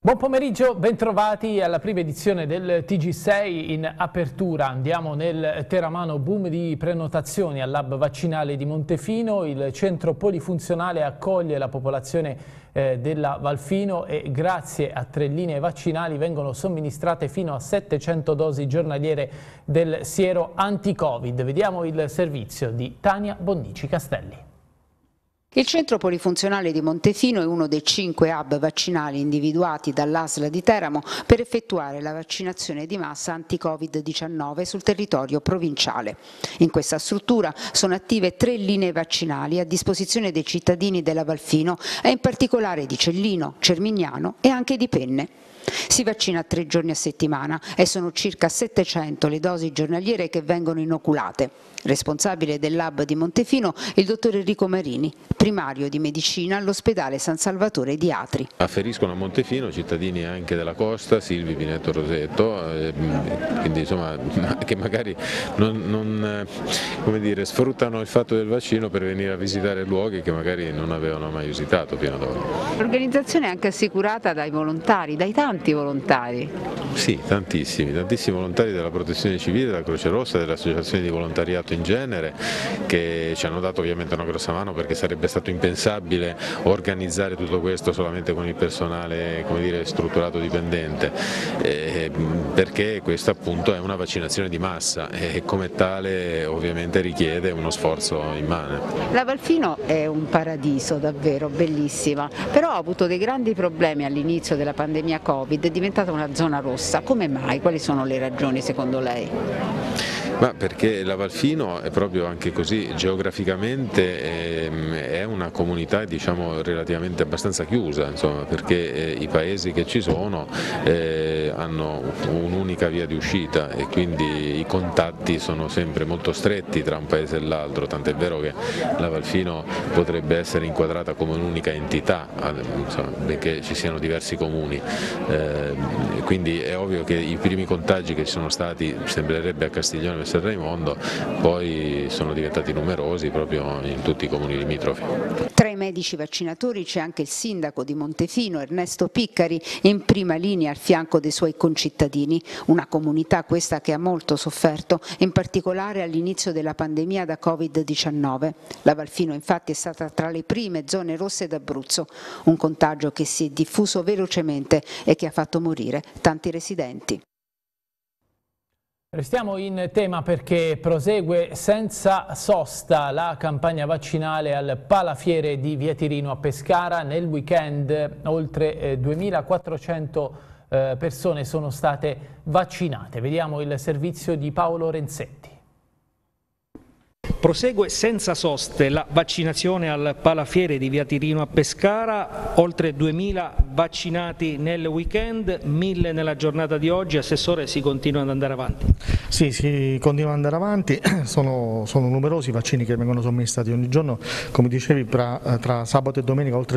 Buon pomeriggio, bentrovati alla prima edizione del TG6. In apertura andiamo nel Teramano, boom di prenotazioni all'hub vaccinale di Montefino. Il centro polifunzionale accoglie la popolazione della Valfino e grazie a 3 linee vaccinali vengono somministrate fino a 700 dosi giornaliere del siero anti-Covid. Vediamo il servizio di Tania Bonnici Castelli. Il centro polifunzionale di Montefino è uno dei 5 hub vaccinali individuati dall'ASL di Teramo per effettuare la vaccinazione di massa anti-Covid-19 sul territorio provinciale. In questa struttura sono attive 3 linee vaccinali a disposizione dei cittadini della Valfino e in particolare di Cellino, Cermignano e anche di Penne. Si vaccina 3 giorni a settimana e sono circa 700 le dosi giornaliere che vengono inoculate. Responsabile dell'hub di Montefino il dottor Enrico Marini, primario di medicina all'ospedale San Salvatore di Atri. Afferiscono a Montefino cittadini anche della costa, Silvi, Pineto, Rosetto, quindi insomma che magari non sfruttano il fatto del vaccino per venire a visitare luoghi che magari non avevano mai visitato fino ad ora. L'organizzazione è anche assicurata dai volontari, dai tanti volontari. Sì, tantissimi volontari della Protezione Civile, della Croce Rossa, delle associazioni di volontariato in genere, che ci hanno dato ovviamente una grossa mano perché sarebbe stato impensabile organizzare tutto questo solamente con il personale, strutturato dipendente, perché questa appunto è una vaccinazione di massa e come tale ovviamente richiede uno sforzo immane. La Valfino è un paradiso davvero bellissima, però ha avuto dei grandi problemi all'inizio della pandemia Covid, è diventata una zona rossa. Come mai? Quali sono le ragioni secondo lei? Ma perché la Valfino è proprio anche così, geograficamente è una comunità relativamente abbastanza chiusa, perché i paesi che ci sono hanno un'unica via di uscita e quindi i contatti sono sempre molto stretti tra un paese e l'altro, tant'è vero che la Valfino potrebbe essere inquadrata come un'unica entità, benché ci siano diversi comuni, quindi è ovvio che i primi contagi che ci sono stati, sembrerebbe a Castiglione e San Raimondo, poi sono diventati numerosi proprio in tutti i comuni limitrofi. Tra i medici vaccinatori c'è anche il sindaco di Montefino, Ernesto Piccari, in prima linea al fianco dei suoi concittadini, una comunità questa che ha molto sofferto, in particolare all'inizio della pandemia da Covid-19. La Valfino infatti è stata tra le prime zone rosse d'Abruzzo, un contagio che si è diffuso velocemente e che ha fatto morire tanti residenti. Restiamo in tema perché prosegue senza sosta la campagna vaccinale al Palafiere di Via Tirino a Pescara. Nel weekend oltre 2400 persone sono state vaccinate. Vediamo il servizio di Paolo Renzetti. Prosegue senza soste la vaccinazione al Palafiere di Via Tirino a Pescara, oltre 2000 vaccinati nel weekend, 1000 nella giornata di oggi. Assessore, si continua ad andare avanti? Sì, si continua ad andare avanti, sono numerosi i vaccini che vengono somministrati ogni giorno, come dicevi tra sabato e domenica oltre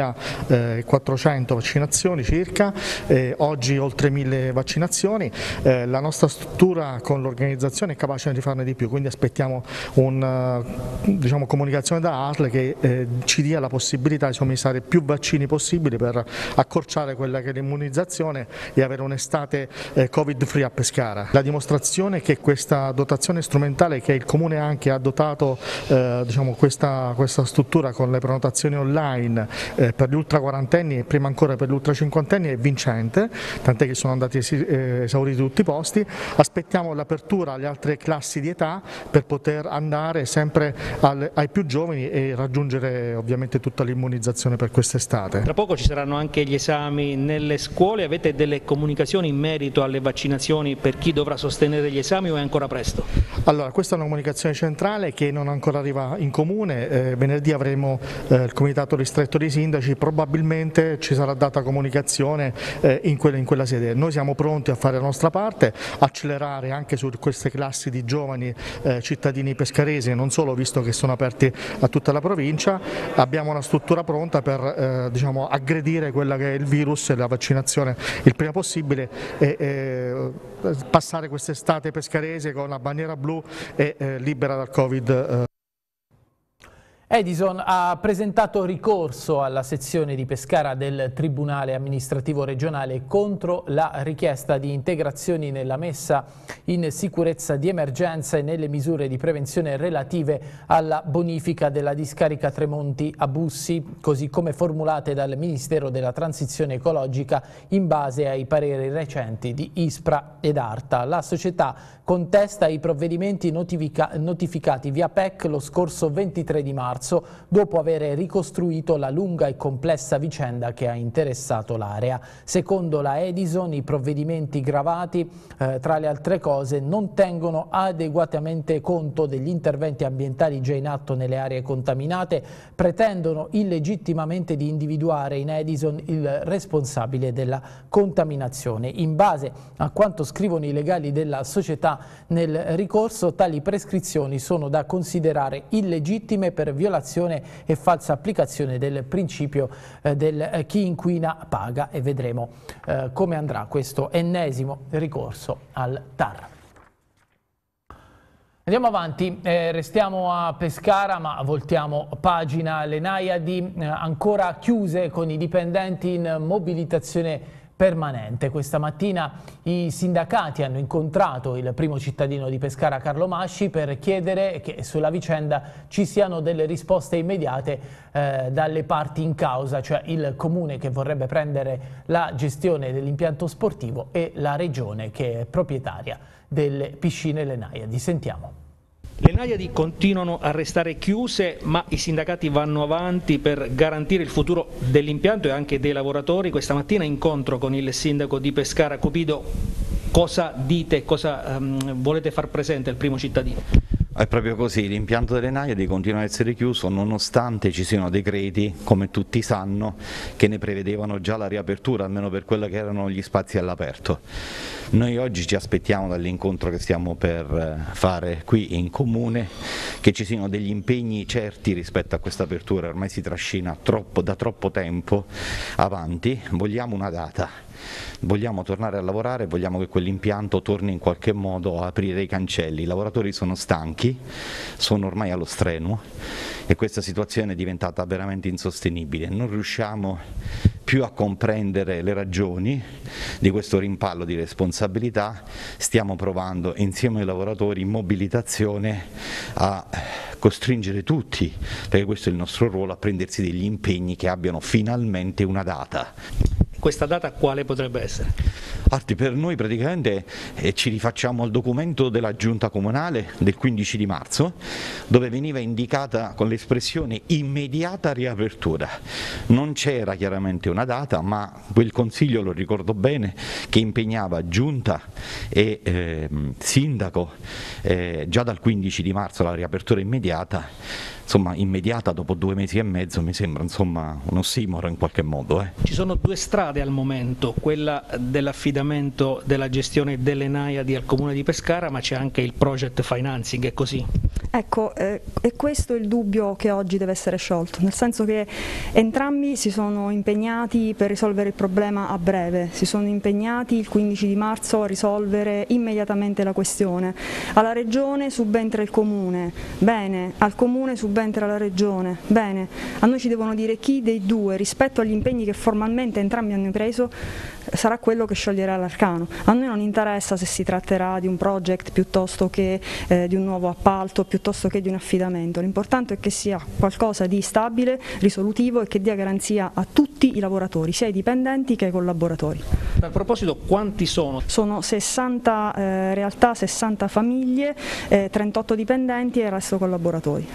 2400 vaccinazioni circa, oggi oltre 1000 vaccinazioni, la nostra struttura con l'organizzazione è capace di farne di più, quindi aspettiamo una comunicazione da ASL che ci dia la possibilità di somministrare più vaccini possibili per accorciare quella che è l'immunizzazione e avere un'estate Covid free a Pescara. La dimostrazione è che questa dotazione strumentale che il Comune anche ha dotato questa struttura con le prenotazioni online per gli ultra quarantenni e prima ancora per gli ultra cinquantenni è vincente, tant'è che sono andati esauriti tutti i posti. Aspettiamo l'apertura alle altre classi di età per poter andare sempre ai più giovani e raggiungere ovviamente tutta l'immunizzazione per quest'estate. Tra poco ci saranno anche gli esami nelle scuole, avete delle comunicazioni in merito alle vaccinazioni per chi dovrà sostenere gli esami o è ancora presto? Allora, questa è una comunicazione centrale che non ancora arriva in comune, venerdì avremo il comitato ristretto dei sindaci, probabilmente ci sarà data comunicazione in quella sede. Noi siamo pronti a fare la nostra parte, accelerare anche su queste classi di giovani cittadini pescaresi e non solo, visto che sono aperti a tutta la provincia. Abbiamo una struttura pronta per aggredire quella che è il virus e la vaccinazione il prima possibile e passare quest'estate pescarese con la bandiera blu e libera dal Covid. Edison ha presentato ricorso alla sezione di Pescara del Tribunale Amministrativo Regionale contro la richiesta di integrazioni nella messa in sicurezza di emergenza e nelle misure di prevenzione relative alla bonifica della discarica Tremonti a Bussi, così come formulate dal Ministero della Transizione Ecologica in base ai pareri recenti di ISPRA ed ARTA. La società contesta i provvedimenti notificati via PEC lo scorso 23 di marzo, dopo aver ricostruito la lunga e complessa vicenda che ha interessato l'area. Secondo la Edison, i provvedimenti gravati, tra le altre cose, non tengono adeguatamente conto degli interventi ambientali già in atto nelle aree contaminate, pretendono illegittimamente di individuare in Edison il responsabile della contaminazione. In base a quanto scrivono i legali della società nel ricorso, tali prescrizioni sono da considerare illegittime per violazione e falsa applicazione del principio del chi inquina paga, e vedremo come andrà questo ennesimo ricorso al TAR. Andiamo avanti, restiamo a Pescara ma voltiamo pagina. Le Naiadi ancora chiuse con i dipendenti in mobilitazione permanente. Questa mattina i sindacati hanno incontrato il primo cittadino di Pescara, Carlo Masci, per chiedere che sulla vicenda ci siano delle risposte immediate dalle parti in causa, cioè il comune che vorrebbe prendere la gestione dell'impianto sportivo e la regione che è proprietaria delle piscine Le Naiadi. Sentiamo. Le Naiadi continuano a restare chiuse, ma i sindacati vanno avanti per garantire il futuro dell'impianto e anche dei lavoratori. Questa mattina incontro con il sindaco di Pescara, Cupido. Cosa dite, cosa volete far presente al primo cittadino? È proprio così, l'impianto delle Naiadi continua ad essere chiuso nonostante ci siano decreti, come tutti sanno, che ne prevedevano già la riapertura, almeno per quello che erano gli spazi all'aperto. Noi oggi ci aspettiamo dall'incontro che stiamo per fare qui in comune che ci siano degli impegni certi rispetto a questa apertura, ormai si trascina da troppo tempo avanti, vogliamo una data. Vogliamo tornare a lavorare, vogliamo che quell'impianto torni in qualche modo a aprire i cancelli. I lavoratori sono stanchi, sono ormai allo strenuo e questa situazione è diventata veramente insostenibile. Non riusciamo più a comprendere le ragioni di questo rimpallo di responsabilità. Stiamo provando insieme ai lavoratori in mobilitazione a costringere tutti, perché questo è il nostro ruolo, a prendersi degli impegni che abbiano finalmente una data. Questa data quale potrebbe essere? Per noi praticamente ci rifacciamo al documento della giunta comunale del 15 di marzo dove veniva indicata con l'espressione immediata riapertura. Non c'era chiaramente una data, ma quel consiglio, lo ricordo bene, che impegnava giunta e sindaco già dal 15 di marzo la riapertura immediata. Insomma, immediata dopo 2 mesi e mezzo mi sembra insomma un ossimoro in qualche modo. Ci sono 2 strade al momento, quella dell'affidamento della gestione delle Naiadi al Comune di Pescara, ma c'è anche il project financing, è così? Ecco, è questo il dubbio che oggi deve essere sciolto, nel senso che entrambi si sono impegnati per risolvere il problema a breve, si sono impegnati il 15 di marzo a risolvere immediatamente la questione. Alla Regione subentra il Comune, bene, al Comune subentra la Regione, bene, a noi ci devono dire chi dei due rispetto agli impegni che formalmente entrambi hanno preso sarà quello che scioglierà l'arcano. A noi non interessa se si tratterà di un project piuttosto che di un nuovo appalto, piuttosto che di un affidamento, l'importante è che sia qualcosa di stabile, risolutivo e che dia garanzia a tutti i lavoratori, sia ai dipendenti che ai collaboratori. A proposito, quanti sono? Sono 60 realtà, 60 famiglie, 38 dipendenti e il resto collaboratori.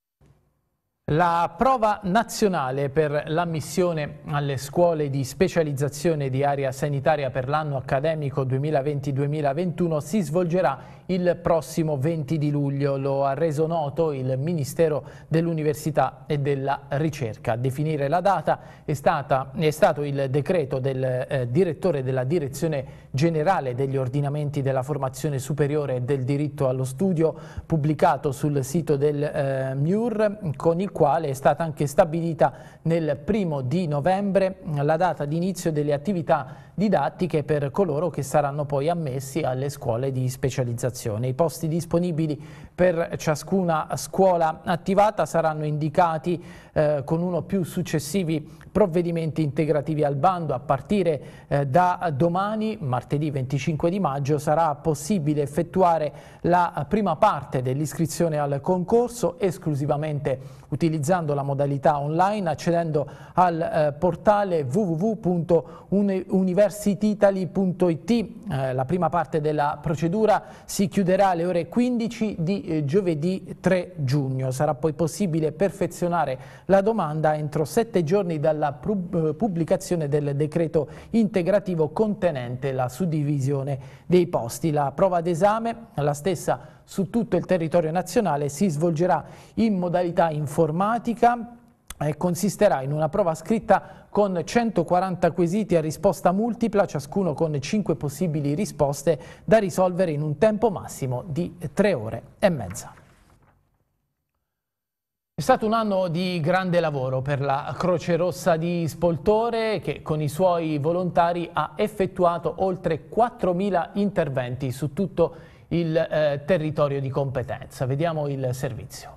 La prova nazionale per l'ammissione alle scuole di specializzazione di area sanitaria per l'anno accademico 2020-2021 si svolgerà il prossimo 20 di luglio, lo ha reso noto il Ministero dell'Università e della Ricerca. A definire la data è stato il decreto del direttore della Direzione Generale degli Ordinamenti della Formazione Superiore e del Diritto allo Studio, pubblicato sul sito del MIUR, con il quale è stata anche stabilita nel 1° di novembre la data di inizio delle attività didattiche per coloro che saranno poi ammessi alle scuole di specializzazione. I posti disponibili per ciascuna scuola attivata saranno indicati con uno o più successivi provvedimenti integrativi al bando. A partire da domani, martedì 25 di maggio, sarà possibile effettuare la prima parte dell'iscrizione al concorso esclusivamente utilizzando la modalità online, accedendo al portale www.universityitaly.it. La prima parte della procedura si chiuderà alle ore 15 di giovedì 3 giugno. Sarà poi possibile perfezionare la domanda entro 7 giorni dalla pubblicazione del decreto integrativo contenente la suddivisione dei posti. La prova d'esame, la stessa su tutto il territorio nazionale, si svolgerà in modalità informatica e consisterà in una prova scritta con 140 quesiti a risposta multipla, ciascuno con 5 possibili risposte da risolvere in un tempo massimo di 3 ore e mezza. È stato un anno di grande lavoro per la Croce Rossa di Spoltore, che con i suoi volontari ha effettuato oltre 4.000 interventi su tutto il territorio di competenza. Vediamo il servizio.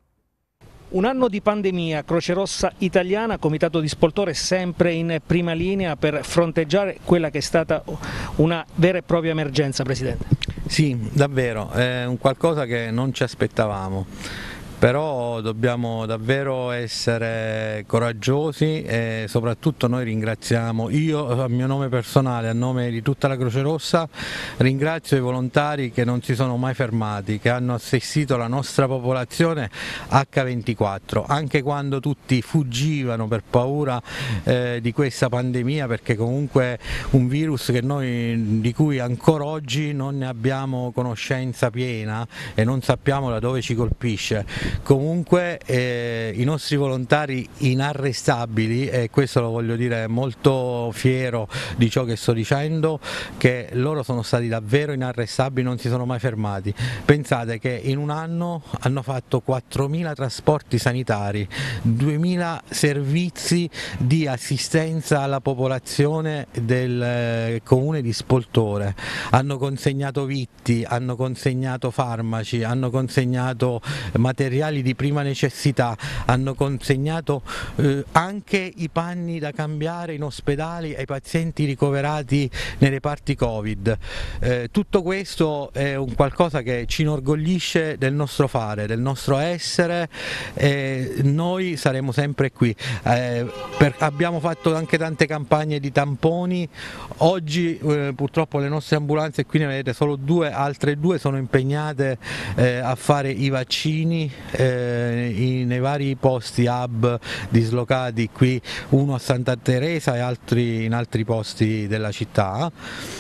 Un anno di pandemia, Croce Rossa Italiana, Comitato di Spoltore sempre in prima linea per fronteggiare quella che è stata una vera e propria emergenza, Presidente. Sì, davvero, è un qualcosa che non ci aspettavamo. Però dobbiamo davvero essere coraggiosi e soprattutto noi ringraziamo, io a mio nome personale, a nome di tutta la Croce Rossa, ringrazio i volontari che non si sono mai fermati, che hanno assistito la nostra popolazione H24, anche quando tutti fuggivano per paura di questa pandemia, perché comunque è un virus che di cui ancora oggi non ne abbiamo conoscenza piena e non sappiamo da dove ci colpisce. Comunque i nostri volontari inarrestabili, e questo lo voglio dire molto fiero di ciò che sto dicendo, che loro sono stati davvero inarrestabili, non si sono mai fermati. Pensate che in un anno hanno fatto 4.000 trasporti sanitari, 2.000 servizi di assistenza alla popolazione del comune di Spoltore, hanno consegnato vitti, hanno consegnato farmaci, hanno consegnato materiali di prima necessità, hanno consegnato anche i panni da cambiare in ospedali ai pazienti ricoverati nei reparti Covid. Tutto questo è un qualcosa che ci inorgoglisce del nostro fare, del nostro essere, e noi saremo sempre qui. Abbiamo fatto anche tante campagne di tamponi. Oggi purtroppo le nostre ambulanze, qui ne vedete solo altre due sono impegnate a fare i vaccini nei vari posti hub dislocati qui, uno a Santa Teresa e altri in altri posti della città.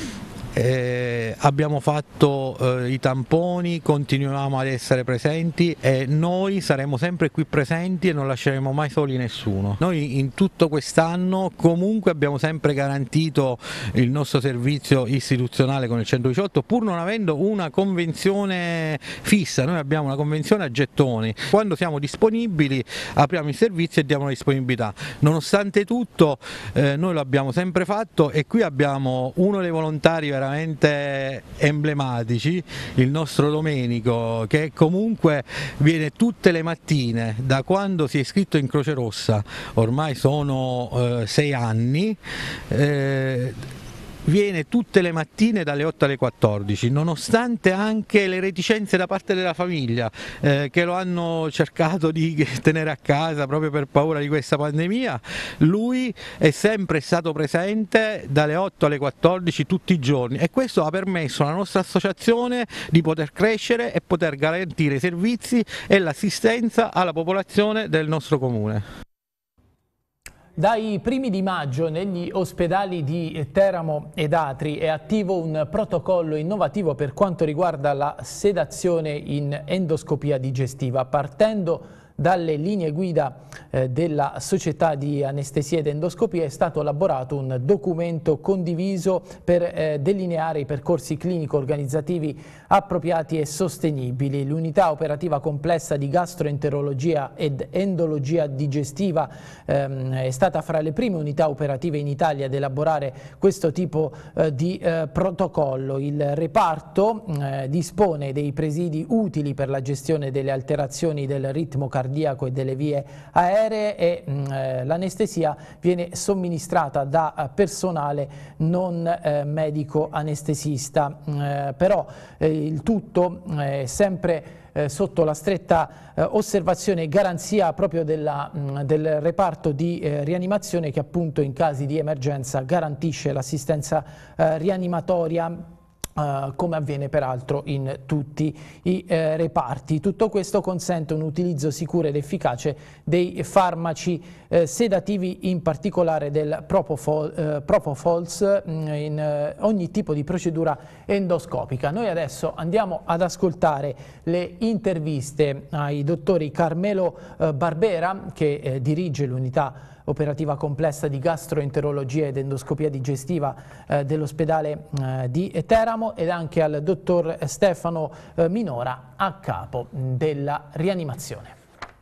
Abbiamo fatto i tamponi, continuiamo ad essere presenti e noi saremo sempre qui presenti e non lasceremo mai soli nessuno. Noi in tutto quest'anno comunque abbiamo sempre garantito il nostro servizio istituzionale con il 118, pur non avendo una convenzione fissa. Noi abbiamo una convenzione a gettoni, quando siamo disponibili apriamo il servizio e diamo la disponibilità. Nonostante tutto noi lo abbiamo sempre fatto, e qui abbiamo uno dei volontari veramente emblematici, il nostro Domenico, che comunque viene tutte le mattine da quando si è iscritto in Croce Rossa, ormai sono 6 anni, viene tutte le mattine dalle 8 alle 14, nonostante anche le reticenze da parte della famiglia che lo hanno cercato di tenere a casa proprio per paura di questa pandemia. Lui è sempre stato presente dalle 8 alle 14 tutti i giorni, e questo ha permesso alla nostra associazione di poter crescere e poter garantire i servizi e l'assistenza alla popolazione del nostro comune. Dai primi di maggio negli ospedali di Teramo ed Atri è attivo un protocollo innovativo per quanto riguarda la sedazione in endoscopia digestiva, partendo dalle linee guida della Società di Anestesia ed Endoscopia è stato elaborato un documento condiviso per delineare i percorsi clinico-organizzativi appropriati e sostenibili. L'unità operativa complessa di gastroenterologia ed endologia digestiva è stata fra le prime unità operative in Italia ad elaborare questo tipo di protocollo. Il reparto dispone dei presidi utili per la gestione delle alterazioni del ritmo cardiaco e delle vie aeree e l'anestesia viene somministrata da personale non medico anestesista. Però il tutto è sempre sotto la stretta osservazione e garanzia proprio del reparto di rianimazione, che appunto in casi di emergenza garantisce l'assistenza rianimatoria, come avviene peraltro in tutti i reparti. Tutto questo consente un utilizzo sicuro ed efficace dei farmaci sedativi, in particolare del Propofols, in ogni tipo di procedura endoscopica. Noi adesso andiamo ad ascoltare le interviste ai dottori Carmelo Barbera, che dirige l'unità operativa complessa di gastroenterologia ed endoscopia digestiva dell'ospedale di Teramo, ed anche al dottor Stefano Minora, a capo della rianimazione.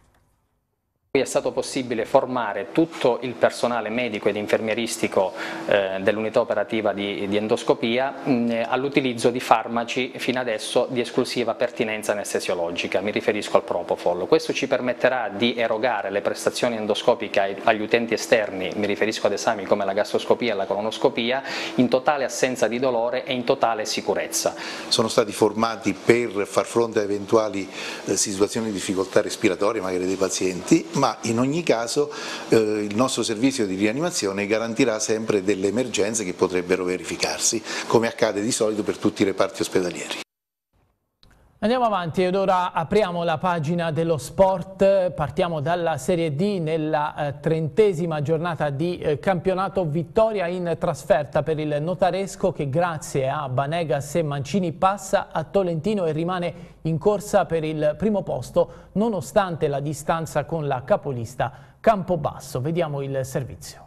È stato possibile formare tutto il personale medico ed infermieristico dell'unità operativa di endoscopia all'utilizzo di farmaci fino adesso di esclusiva pertinenza anestesiologica, mi riferisco al Propofol. Questo ci permetterà di erogare le prestazioni endoscopiche agli utenti esterni, mi riferisco ad esami come la gastroscopia e la colonoscopia, in totale assenza di dolore e in totale sicurezza. Sono stati formati per far fronte a eventuali situazioni di difficoltà respiratorie magari dei pazienti, ma in ogni caso il nostro servizio di rianimazione garantirà sempre delle emergenze che potrebbero verificarsi, come accade di solito per tutti i reparti ospedalieri. Andiamo avanti ed ora apriamo la pagina dello sport. Partiamo dalla Serie D. Nella 30ª giornata di campionato, vittoria in trasferta per il Notaresco, che grazie a Banegas e Mancini passa a Tolentino e rimane in corsa per il primo posto nonostante la distanza con la capolista Campobasso. Vediamo il servizio.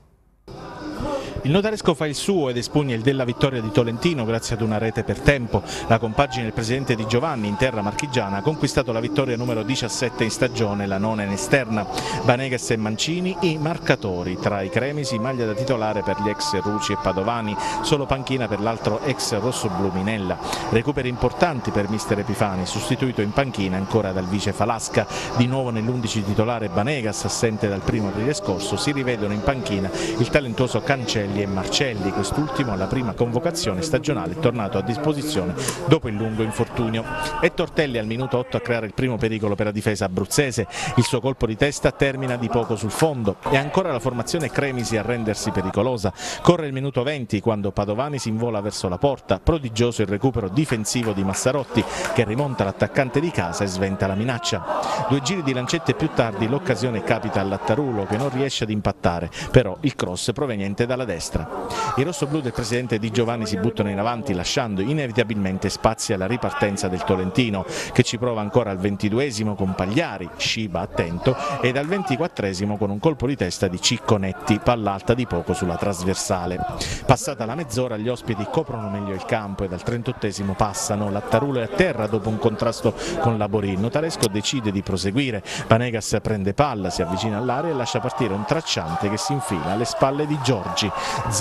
Il Notaresco fa il suo ed espugna il della vittoria di Tolentino grazie ad una rete per tempo. La compagine del presidente Di Giovanni in terra marchigiana ha conquistato la vittoria numero 17 in stagione, la nona in esterna. Banegas e Mancini i marcatori, tra i cremisi maglia da titolare per gli ex Ruci e Padovani, solo panchina per l'altro ex rossoblu Minella. Recuperi importanti per mister Epifani, sostituito in panchina ancora dal vice Falasca. Di nuovo nell'11 titolare Banegas, assente dal 1° aprile scorso, si rivedono in panchina il talentuoso Cancelli e Marcelli, quest'ultimo alla prima convocazione stagionale tornato a disposizione dopo il lungo infortunio. E Tortelli al minuto 8 a creare il primo pericolo per la difesa abruzzese. Il suo colpo di testa termina di poco sul fondo e ancora la formazione Cremisi a rendersi pericolosa. Corre il minuto 20 quando Padovani si invola verso la porta, prodigioso il recupero difensivo di Massarotti che rimonta l'attaccante di casa e sventa la minaccia. 2 giri di lancette più tardi l'occasione capita al Lattarulo, che non riesce ad impattare, però il cross proveniente dalla destra. I rossoblù del presidente Di Giovanni si buttano in avanti lasciando inevitabilmente spazi alla ripartenza del Tolentino, che ci prova ancora al 22esimo con Pagliari, Sciba attento, ed al 24esimo con un colpo di testa di Cicconetti, palla alta di poco sulla trasversale. Passata la mezz'ora gli ospiti coprono meglio il campo ed al 38esimo passano. Lattarulo è a terra dopo un contrasto con Laborì. Il Notaresco decide di proseguire. Banegas prende palla, si avvicina all'area e lascia partire un tracciante che si infila alle spalle di Giorgi.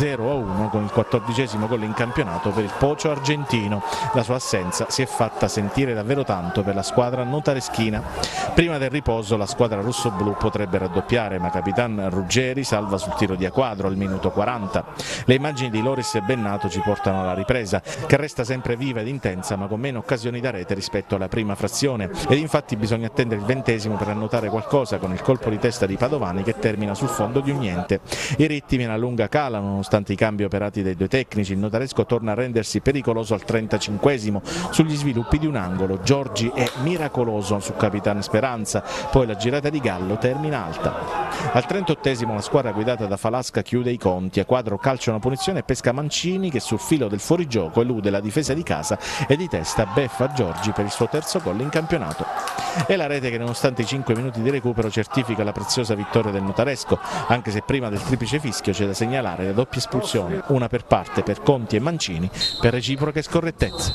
0-1 con il 14esimo gol in campionato per il Pocio argentino. La sua assenza si è fatta sentire davvero tanto per la squadra notareschina. Prima del riposo la squadra rossoblù potrebbe raddoppiare, ma Capitan Ruggeri salva sul tiro di Acquadro al minuto 40. Le immagini di Loris e Bennato ci portano alla ripresa, che resta sempre viva ed intensa ma con meno occasioni da rete rispetto alla prima frazione, ed infatti bisogna attendere il 20esimo per annotare qualcosa con il colpo di testa di Padovani che termina sul fondo di un niente. I ritmi alla lunga calano cala nonostante i cambi operati dai due tecnici. Il notaresco torna a rendersi pericoloso al 35esimo sugli sviluppi di un angolo. Giorgi è miracoloso su Capitan Speranza, poi la girata di Gallo termina alta. Al 38esimo la squadra guidata da Falasca chiude i conti, a quadro calcia una punizione e pesca Mancini che sul filo del fuorigioco elude la difesa di casa e di testa beffa Giorgi per il suo terzo gol in campionato. È la rete che nonostante i 5 minuti di recupero certifica la preziosa vittoria del notaresco, anche se prima del triplice fischio c'è da segnalare la doppia espulsione, una per parte per Conti e Mancini, per reciproche scorrettezze.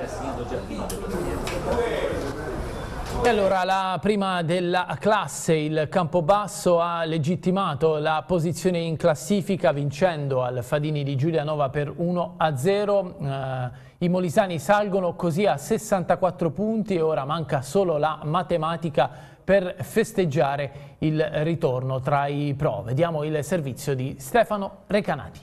E allora la prima della classe, il Campobasso, ha legittimato la posizione in classifica vincendo al Fadini di Giulianova per 1-0. I molisani salgono così a 64 punti e ora manca solo la matematica per festeggiare il ritorno tra i pro. Vediamo il servizio di Stefano Recanati.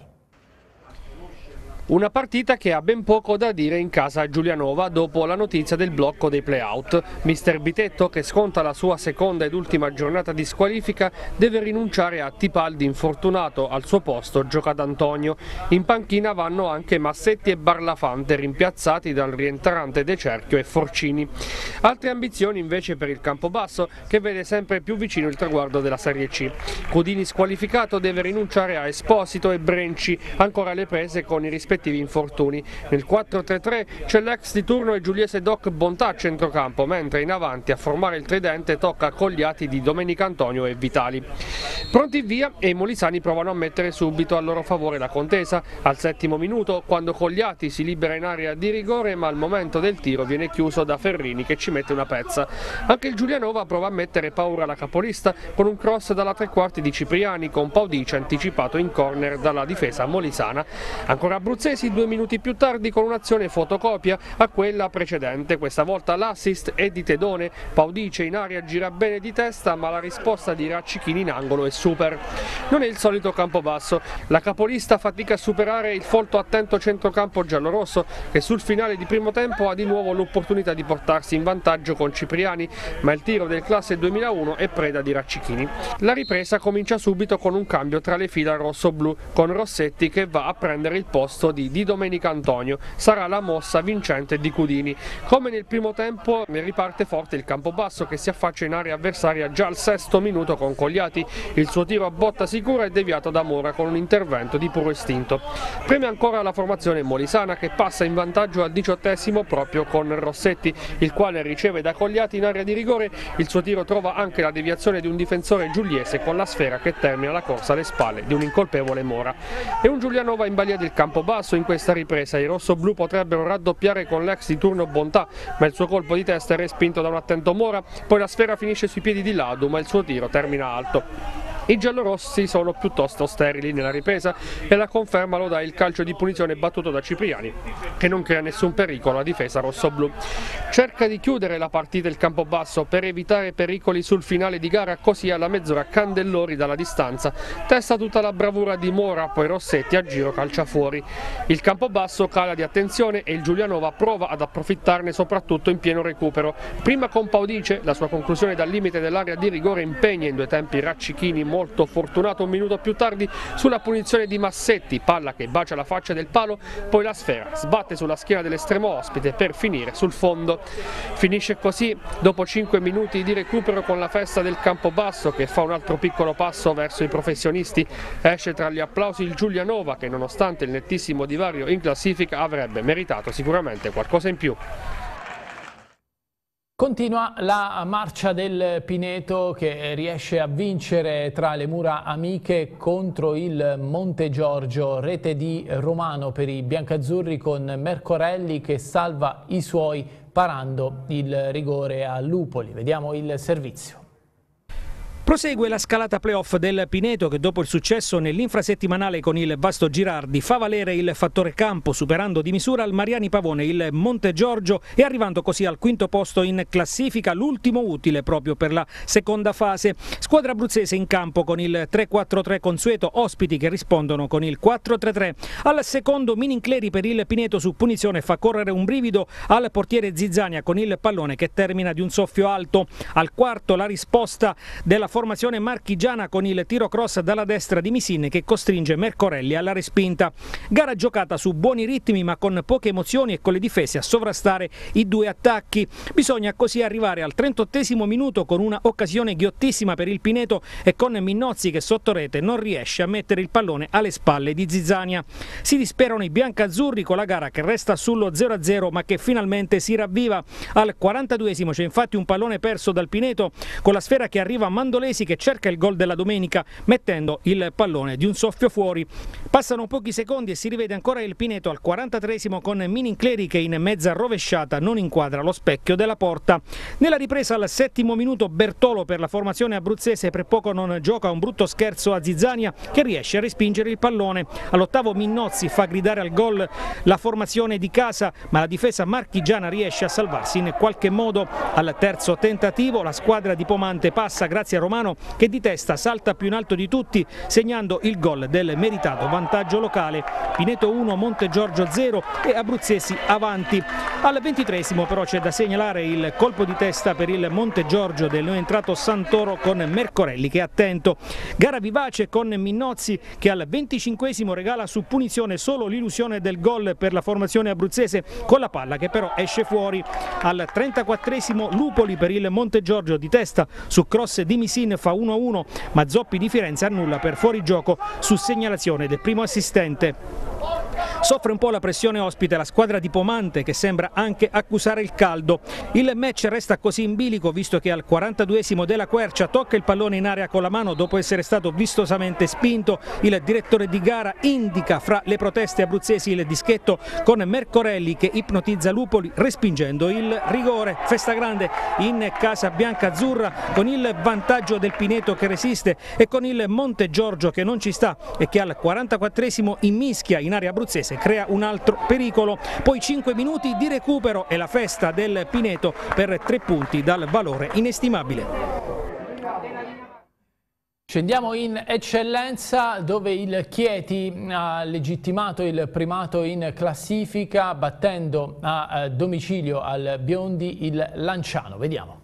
Una partita che ha ben poco da dire in casa a Giulianova dopo la notizia del blocco dei play-out. Mister Bitetto, che sconta la sua seconda ed ultima giornata di squalifica, deve rinunciare a Tipaldi infortunato, al suo posto gioca D'Antonio. In panchina vanno anche Massetti e Barlafante, rimpiazzati dal rientrante De Cerchio e Forcini. Altre ambizioni invece per il Campobasso, che vede sempre più vicino il traguardo della Serie C. Cudini squalificato deve rinunciare a Esposito e Brenci, ancora alle prese con i rispettivi infortuni. Nel 4-3-3 c'è l'ex di turno e Giuliese Doc Bontà a centrocampo, mentre in avanti a formare il tridente tocca Cogliati di Domenico Antonio e Vitali. Pronti via e i molisani provano a mettere subito a loro favore la contesa al 7° minuto, quando Cogliati si libera in area di rigore, ma al momento del tiro viene chiuso da Ferrini che ci mette una pezza. Anche il Giulianova prova a mettere paura alla capolista con un cross dalla tre quarti di Cipriani, con Paudice anticipato in corner dalla difesa molisana. Ancora abruzzesi 2 minuti più tardi con un'azione fotocopia a quella precedente, questa volta l'assist è di Tedone. Paudice in aria gira bene di testa, ma la risposta di Raccichini in angolo è super. Non è il solito Campobasso, la capolista fatica a superare il folto attento centrocampo giallorosso, che sul finale di primo tempo ha di nuovo l'opportunità di portarsi in vantaggio con Cipriani, ma il tiro del classe 2001 è preda di Raccichini. La ripresa comincia subito con un cambio tra le fila rosso-blu, con Rossetti che va a prendere il posto di Domenico Antonio. Sarà la mossa vincente di Cudini. Come nel primo tempo riparte forte il Campobasso, che si affaccia in area avversaria già al 6° minuto con Cogliati. Il suo tiro a botta sicura è deviato da Mora con un intervento di puro istinto. Preme ancora la formazione molisana, che passa in vantaggio al 18° proprio con Rossetti, il quale riceve da Cogliati in area di rigore. Il suo tiro trova anche la deviazione di un difensore giuliese, con la sfera che termina la corsa alle spalle di un incolpevole Mora. E un Giulianova in balia del Campobasso. In questa ripresa i rossoblu potrebbero raddoppiare con l'ex di turno Bontà, ma il suo colpo di testa è respinto da un attento Mora, poi la sfera finisce sui piedi di Ladu, ma il suo tiro termina alto. I giallorossi sono piuttosto sterili nella ripresa e la conferma lo dà il calcio di punizione battuto da Cipriani, che non crea nessun pericolo alla difesa rossoblu. Cerca di chiudere la partita il Campobasso per evitare pericoli sul finale di gara, così alla mezz'ora Candellori dalla distanza testa tutta la bravura di Mora, poi Rossetti a giro calcia fuori. Il Campobasso cala di attenzione e il Giulianova prova ad approfittarne soprattutto in pieno recupero. Prima con Paudice, la sua conclusione dal limite dell'area di rigore impegna in due tempi Raccichini, molto fortunato un minuto più tardi sulla punizione di Massetti, palla che bacia la faccia del palo, poi la sfera sbatte sulla schiena dell'estremo ospite per finire sul fondo. Finisce così dopo 5 minuti di recupero con la festa del Campobasso, che fa un altro piccolo passo verso i professionisti. Esce tra gli applausi il Giulianova, che nonostante il nettissimo divario in classifica avrebbe meritato sicuramente qualcosa in più. Continua la marcia del Pineto, che riesce a vincere tra le mura amiche contro il Monte Giorgio. Rete di Romano per i biancazzurri, con Mercorelli che salva i suoi parando il rigore a Lupoli. Vediamo il servizio. Prosegue la scalata playoff del Pineto, che dopo il successo nell'infrasettimanale con il Vasto Girardi fa valere il fattore campo, superando di misura al Mariani Pavone il Monte Giorgio e arrivando così al quinto posto in classifica, l'ultimo utile proprio per la seconda fase. Squadra abruzzese in campo con il 3-4-3 consueto, ospiti che rispondono con il 4-3-3. Al secondo Minincleri per il Pineto su punizione fa correre un brivido al portiere Zizzania con il pallone che termina di un soffio alto. Al quarto la risposta della formazione marchigiana con il tiro cross dalla destra di Misin che costringe Mercorelli alla respinta. Gara giocata su buoni ritmi ma con poche emozioni e con le difese a sovrastare i due attacchi. Bisogna così arrivare al 38esimo minuto con una occasione ghiottissima per il Pineto e con Minnozzi che sotto rete non riesce a mettere il pallone alle spalle di Zizzania. Si disperano i biancazzurri con la gara che resta sullo 0-0 ma che finalmente si ravviva. Al 42esimo c'è infatti un pallone perso dal Pineto con la sfera che arriva a Mandolesi che cerca il gol della domenica mettendo il pallone di un soffio fuori. Passano pochi secondi e si rivede ancora il Pineto al 43esimo con Minincleri che in mezza rovesciata non inquadra lo specchio della porta. Nella ripresa al 7° minuto Bertolo per la formazione abruzzese per poco non gioca un brutto scherzo a Zizzania che riesce a respingere il pallone. All'8° Minnozzi fa gridare al gol la formazione di casa ma la difesa marchigiana riesce a salvarsi in qualche modo. Al terzo tentativo la squadra di Pomante passa grazie a Romano che di testa salta più in alto di tutti segnando il gol del meritato vantaggio locale. Pineto 1, Montegiorgio 0 e abruzzesi avanti. Al 23esimo però c'è da segnalare il colpo di testa per il Montegiorgio del neoentrato Santoro con Mercorelli che è attento. Gara vivace con Minnozzi che al 25esimo regala su punizione solo l'illusione del gol per la formazione abruzzese con la palla che però esce fuori. Al 34esimo Lupoli per il Montegiorgio di testa su cross di Misin fa 1-1 ma Zoppi di Firenze annulla per fuorigioco su segnalazione del primo assistente. Soffre un po' la pressione ospite la squadra di Pomante che sembra anche accusare il caldo. Il match resta così in bilico visto che al 42esimo Della Quercia tocca il pallone in area con la mano dopo essere stato vistosamente spinto. Il direttore di gara indica fra le proteste abruzzesi il dischetto con Mercorelli che ipnotizza Lupoli respingendo il rigore. Festa grande in casa bianca-azzurra con il vantaggio del Pineto che resiste e con il Montegiorgio che non ci sta e che al 44esimo immischia in area abruzzese crea un altro pericolo. Poi 5 minuti di recupero e la festa del Pineto per 3 punti dal valore inestimabile. Scendiamo in eccellenza dove il Chieti ha legittimato il primato in classifica battendo a domicilio al Biondi il Lanciano. Vediamo.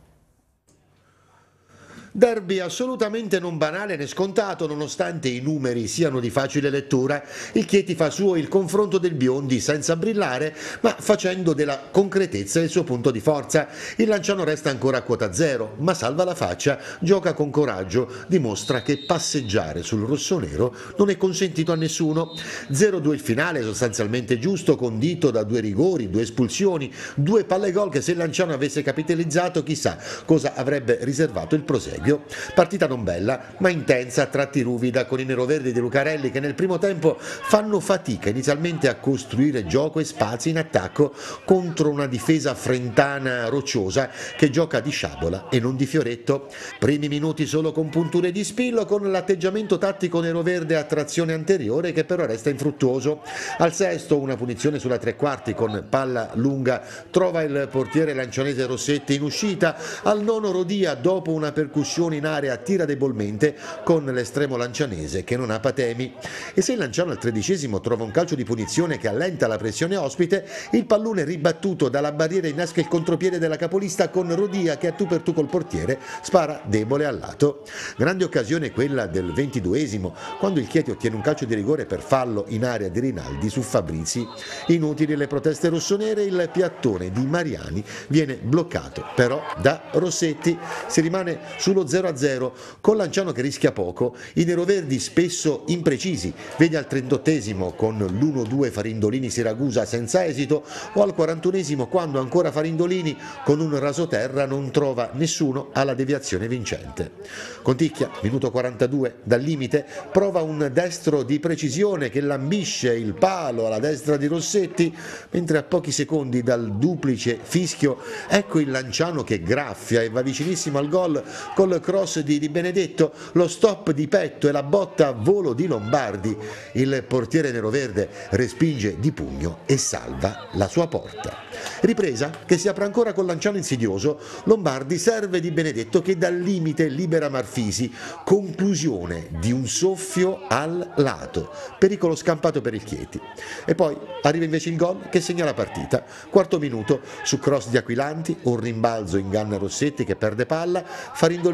Derby assolutamente non banale né scontato, nonostante i numeri siano di facile lettura. Il Chieti fa suo il confronto del Biondi senza brillare, ma facendo della concretezza il suo punto di forza. Il Lanciano resta ancora a quota 0, ma salva la faccia, gioca con coraggio, dimostra che passeggiare sul rossonero non è consentito a nessuno. 0-2 il finale, sostanzialmente giusto, condito da 2 rigori, 2 espulsioni, 2 palle gol che se il Lanciano avesse capitalizzato chissà cosa avrebbe riservato il proseguio. Partita non bella, ma intensa, a tratti ruvida, con i neroverdi di Lucarelli che nel primo tempo fanno fatica inizialmente a costruire gioco e spazi in attacco contro una difesa frentana rocciosa che gioca di sciabola e non di fioretto. Primi minuti solo con punture di spillo, con l'atteggiamento tattico neroverde a trazione anteriore che però resta infruttuoso. Al sesto una punizione sulla tre quarti con palla lunga trova il portiere lancianese Rossetti in uscita. Al nono Rodia, dopo una percussione in area, tira debolmente con l'estremo lancianese che non ha patemi. E se il Lanciano al 13esimo trova un calcio di punizione che allenta la pressione ospite, il pallone ribattuto dalla barriera innesca il contropiede della capolista con Rodia che a tu per tu col portiere spara debole al lato. Grande occasione quella del 22esimo, quando il Chieti ottiene un calcio di rigore per fallo in area di Rinaldi su Fabrizi. Inutili le proteste rossonere, il piattone di Mariani viene bloccato però da Rossetti. Si rimane sullo 0-0 con Lanciano che rischia poco, i neroverdi spesso imprecisi, vedi al 38esimo con l'1-2 Farindolini-Siragusa senza esito, o al 41esimo quando ancora Farindolini con un rasoterra non trova nessuno alla deviazione vincente. Conticchia, minuto 42, dal limite, prova un destro di precisione che lambisce il palo alla destra di Rossetti, mentre a pochi secondi dal duplice fischio ecco il Lanciano che graffia e va vicinissimo al gol col cross di Benedetto, lo stop di petto e la botta a volo di Lombardi. Il portiere neroverde respinge di pugno e salva la sua porta. Ripresa che si apre ancora con Lanciano insidioso, Lombardi serve di Benedetto che dal limite libera Marfisi, conclusione di un soffio al lato, pericolo scampato per il Chieti. E poi arriva invece il gol che segna la partita. Quarto minuto, su cross di Aquilanti, un rimbalzo inganna Rossetti che perde palla, Farindolini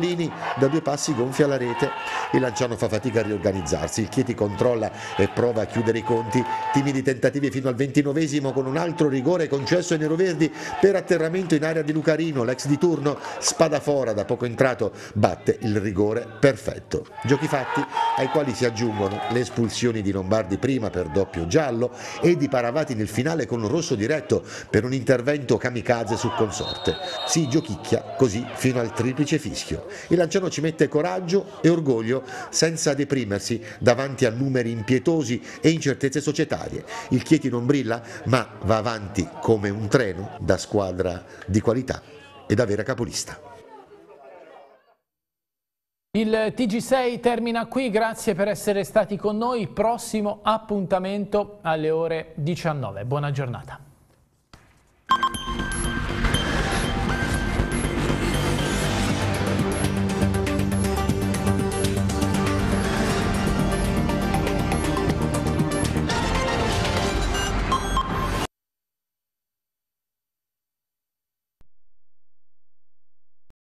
Chiellini da 2 passi gonfia la rete. Il Lanciano fa fatica a riorganizzarsi, il Chieti controlla e prova a chiudere i conti. Timidi tentativi fino al 29esimo con un altro rigore concesso ai neroverdi per atterramento in area di Lucarino. L'ex di turno Spadafora, da poco entrato, batte il rigore perfetto. Giochi fatti ai quali si aggiungono le espulsioni di Lombardi prima per doppio giallo e di Paravati nel finale con un rosso diretto per un intervento kamikaze su Consorte. Si giochicchia così fino al triplice fischio. Il Lanciano ci mette coraggio e orgoglio senza deprimersi davanti a numeri impietosi e incertezze societarie. Il Chieti non brilla, ma va avanti come un treno da squadra di qualità e da vera capolista. Il TG6 termina qui, grazie per essere stati con noi. Prossimo appuntamento alle ore 19. Buona giornata.